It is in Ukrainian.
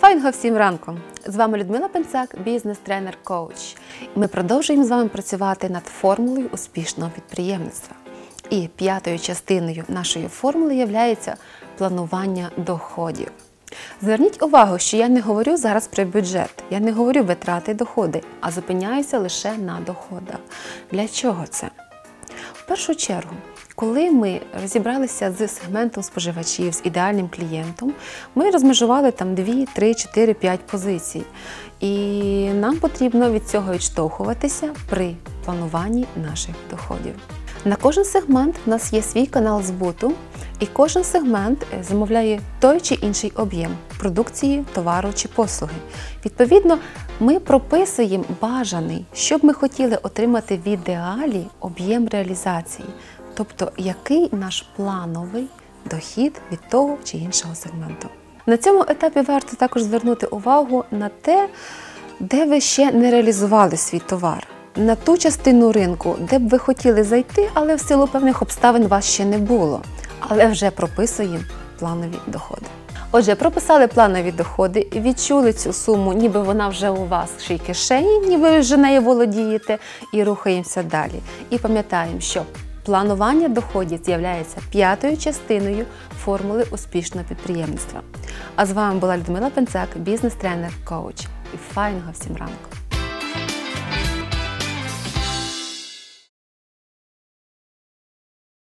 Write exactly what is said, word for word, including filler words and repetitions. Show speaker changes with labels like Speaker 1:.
Speaker 1: Файного всім ранку! З вами Людмила Пенцак, бізнес-тренер-коуч. Ми продовжуємо з вами працювати над формулою успішного підприємництва. І п'ятою частиною нашої формули є планування доходів. Зверніть увагу, що я не говорю зараз про бюджет, я не говорю витрати і доходи, а зупиняюся лише на доходах. Для чого це? В першу чергу, коли ми розібралися з сегментом споживачів, з ідеальним клієнтом, ми розмежували там дві, три, чотири, п'ять позицій. І нам потрібно від цього відштовхуватися при плануванні наших доходів. На кожен сегмент у нас є свій канал збуту, і кожен сегмент замовляє той чи інший об'єм продукції, товару чи послуги. Відповідно, ми прописуємо бажаний, що б ми хотіли отримати в ідеалі об'єм реалізації. Тобто, який наш плановий дохід від того чи іншого сегменту. На цьому етапі варто також звернути увагу на те, де ви ще не реалізували свій товар. На ту частину ринку, де б ви хотіли зайти, але в силу певних обставин вас ще не було. Але вже прописуємо планові доходи. Отже, прописали планові доходи, відчули цю суму, ніби вона вже у вас в шій кишені, ніби ви вже нею володієте, і рухаємося далі. І пам'ятаємо, що планування доходів з'являється п'ятою частиною формули успішного підприємництва. А з вами була Людмила Пенцак, бізнес-тренер, коуч. І файного всім ранку!